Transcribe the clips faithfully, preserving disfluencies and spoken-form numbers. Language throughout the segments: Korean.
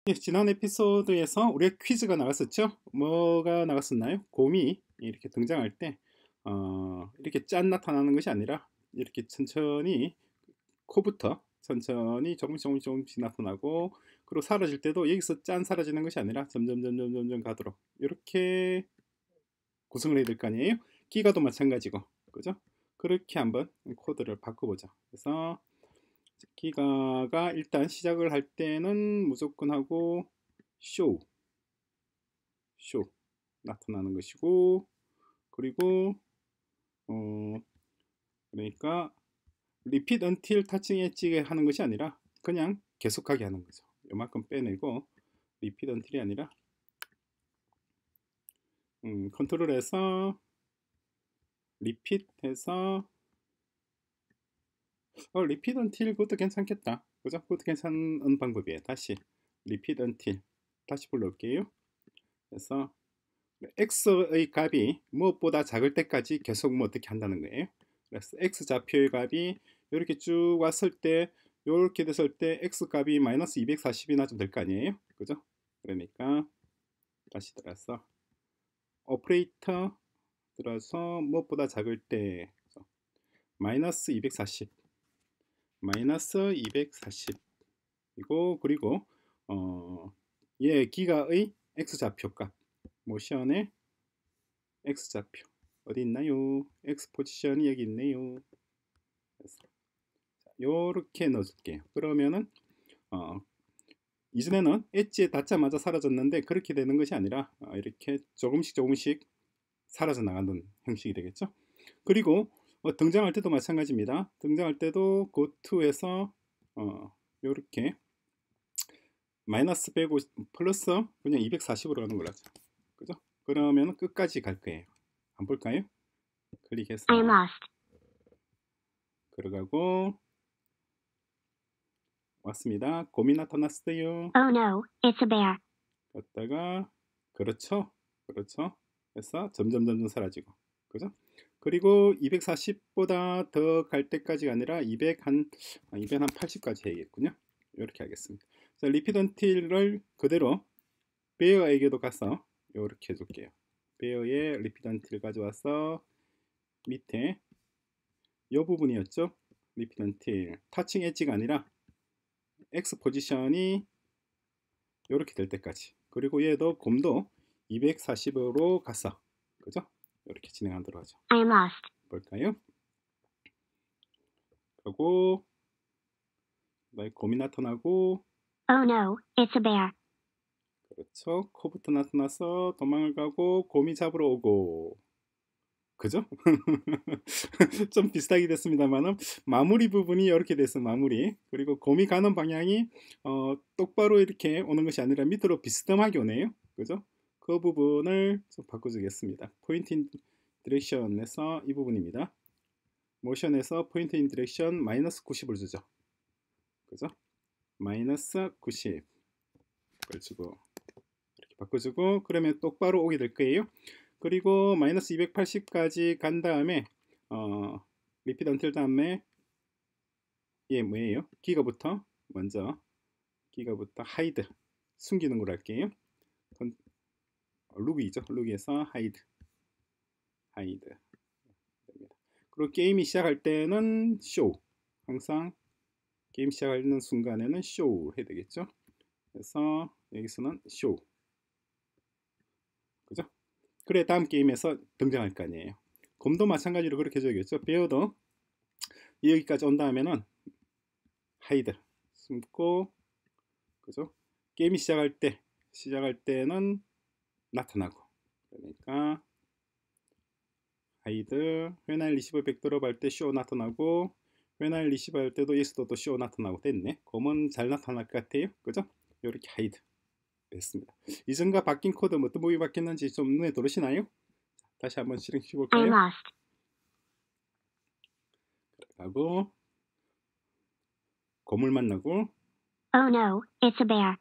예, 지난 에피소드에서 우리가 퀴즈가 나갔었죠? 뭐가 나갔었나요? 곰이 이렇게 등장할 때 어, 이렇게 짠 나타나는 것이 아니라 이렇게 천천히 코부터 천천히 조금씩 조금씩 조금씩 나타나고, 그리고 사라질 때도 여기서 짠 사라지는 것이 아니라 점점 점점 점점 가도록 이렇게 구성을 해야 될 거 아니에요? 기가도 마찬가지고, 그죠? 그렇게 한번 코드를 바꿔보자. 그래서 기가가 일단 시작을 할 때는 무조건 하고 쇼, 쇼 나타나는 것이고, 그리고 어 그러니까 repeat until touching edge 하는 것이 아니라 그냥 계속하게 하는 거죠. 요만큼 빼내고 repeat until이 아니라 음, 컨트롤해서 repeat 해서 어, repeat until 그것도 괜찮겠다. 그죠? 그것도 괜찮은 방법이에요. 다시 repeat until 다시 불러올게요. 그래서 x의 값이 무엇보다 작을 때까지 계속 뭐 어떻게 한다는 거예요. 그래서 x 좌표의 값이 이렇게 쭉 왔을 때, 이렇게 됐을 때 x 값이 마이너스 이백사십이나 좀 될 거 아니에요. 그죠? 그러니까 다시 들어서 오퍼레이터 들어서 무엇보다 작을 때 마이너스 이백사십, 마이너스 이백사십 이고, 그리고 어, 얘 기가의 x 좌표값, 모션의 x 좌표 어디 있나요? x 포지션이 여기 있네요. 요렇게 넣어줄게요. 그러면은 어, 이전에는 엣지에 닿자마자 사라졌는데 그렇게 되는 것이 아니라 어, 이렇게 조금씩 조금씩 사라져 나가는 형식이 되겠죠. 그리고 어, 등장할 때도 마찬가지입니다. 등장할 때도 고투에서 어, 요렇게 마이너스 백오십 플러스 그냥 이백사십으로 가는 걸로 하죠. 그죠? 그러면 끝까지 갈 거예요. 한번 볼까요? 클릭해서 I'm lost. 들어가고 왔습니다. 곰이 나타났어요. Oh no, it's a bear. 갔다가 그렇죠, 그렇죠. 해서 점점 점점 사라지고, 그죠? 그리고 이백사십보다 더 갈 때까지가 아니라 이백 한 이백팔십까지 해야겠군요. 이렇게 하겠습니다. 자, 리피드 언틸을 그대로 베어에게도 가서 이렇게 해줄게요. 베어에 리피드 언틸 가져와서 밑에 이 부분이었죠. 리피드 언틸 터칭 엣지가 아니라 X 포지션이 이렇게 될 때까지, 그리고 얘도 곰도 이백사십으로 갔어. 그죠? 이렇게 진행하도록 하죠. I'm lost. 볼까요? 그리고 곰이 나타나고, Oh no, it's a bear. 그렇죠. 코부터 나타나서 도망을 가고 곰이 잡으러 오고, 그죠? 좀 비슷하게 됐습니다만은 마무리 부분이 이렇게 돼서 마무리, 그리고 곰이 가는 방향이 어, 똑바로 이렇게 오는 것이 아니라 밑으로 비스듬하게 오네요. 그죠? 그 부분을 좀 바꿔주겠습니다. 포인트 인 디렉션에서 이 부분입니다. 모션에서 포인트 인 디렉션 마이너스 구십을 주죠. 그죠? 마이너스 구십을 주고 이렇게 바꿔주고, 그러면 똑바로 오게 될 거예요. 그리고 마이너스 이백팔십까지 간 다음에 어, 리피드 언틸 다음에 얘 뭐예요? 기가부터 먼저 기가부터 하이드 숨기는 걸로 할게요. 룩이죠. 룩에서 하이드 하이드 됩니다. 그리고 게임이 시작할 때는 쇼, 항상 게임 시작하는 순간에는 쇼 해야 되겠죠. 그래서 여기서는 쇼, 그죠? 그래 다음 게임에서 등장할 거 아니에요. 곰도 마찬가지로 그렇게 해줘야겠죠. 베어도 여기까지 온 다음에는 하이드 숨고, 그죠? 게임이 시작할 때 시작할 때는 나타나고, 그러니까 하이드 when I receive 백드롭 할 때 쇼 나타나고, when I receive 할 때도 예스도 쇼 나타나고 됐네. 곰은 잘 나타날 것 같아요. 그죠? 이렇게 하이드 됐습니다. 이전과 바뀐 코드 뭐 어떤 부분이 바뀌었는지 좀 눈에 들어오시나요? 다시 한번 실행해 I'm 볼까요? lost. 들어가고 곰을 만나고 Oh no, it's a bear.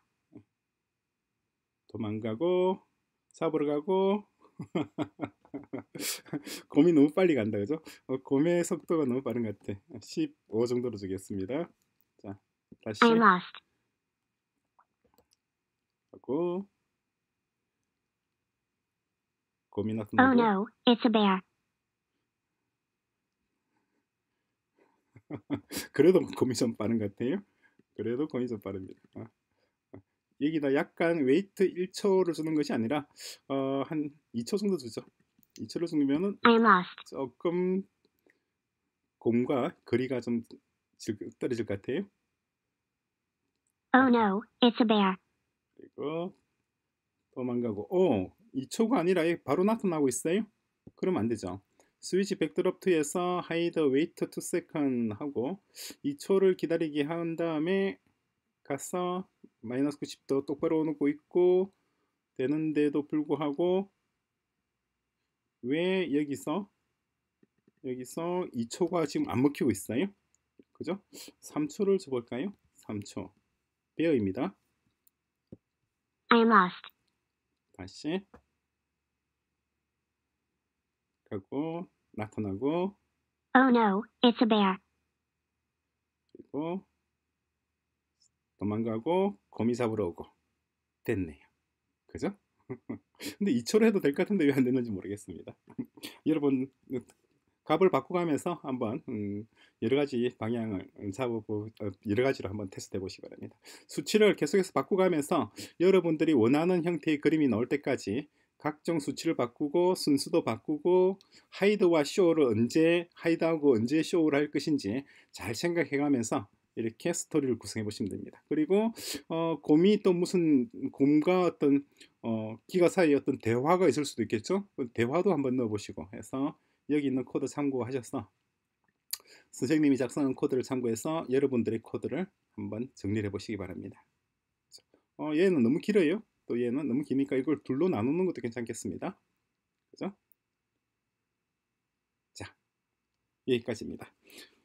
도망가고 잡으러 가고 곰이 너무 빨리 간다, 그죠? 어, 곰의 속도가 너무 빠른 것 같아. 십오 정도로 주겠습니다. 자, 다시 I'm lost. 하고 곰이 Oh 나타나고 no, it's a bear. 그래도 곰이 좀 빠른 것 같아요. 그래도 곰이 좀 빠릅니다. 어, 어. 여기다 약간 웨이트 일 초를 주는 것이 아니라 어, 한 이 초 정도 주죠. 이 초를 주면은 I am lost. 조금 곰과 거리가 좀 질- 떨어질 것 같아요. Oh no, it's a bear. 그리고 도망가고 오, 이 초가 아니라 얘 바로 나타나고 있어요. 그러면 안 되죠. 스위치 백드롭 투에서 하이드 웨이트 투 세컨 하고 이 초를 기다리게 한 다음에 가서 마이너스 구십 도 똑바로 놓고 있고 되는데도 불구하고 왜 여기서 여기서 이 초가 지금 안 먹히고 있어요? 그죠? 삼 초를 줘볼까요? 삼 초 베어입니다. I am lost. 다시 가고 나타나고 Oh no, it's a bear. 그리고 도망가고 거미 잡으러 오고 됐네요. 그죠? 근데 이 초로 해도 될 것 같은데 왜 안 되는지 모르겠습니다. 여러분 값을 바꿔가면서 한번 음, 여러 가지 방향을 잡아보 어, 여러 가지로 한번 테스트해 보시기 바랍니다. 수치를 계속해서 바꿔가면서 여러분들이 원하는 형태의 그림이 나올 때까지 각종 수치를 바꾸고 순수도 바꾸고 하이드와 쇼를 언제 하이드하고 언제 쇼를 할 것인지 잘 생각해 가면서 이렇게 스토리를 구성해 보시면 됩니다. 그리고 어, 곰이 또 무슨 곰과 어떤 어, 기가 사이에 어떤 대화가 있을 수도 있겠죠. 그 대화도 한번 넣어 보시고 해서 여기 있는 코드 참고하셔서 선생님이 작성한 코드를 참고해서 여러분들의 코드를 한번 정리해 보시기 바랍니다. 어, 얘는 너무 길어요. 또 얘는 너무 기니까 이걸 둘로 나누는 것도 괜찮겠습니다. 그죠? 자, 여기까지입니다.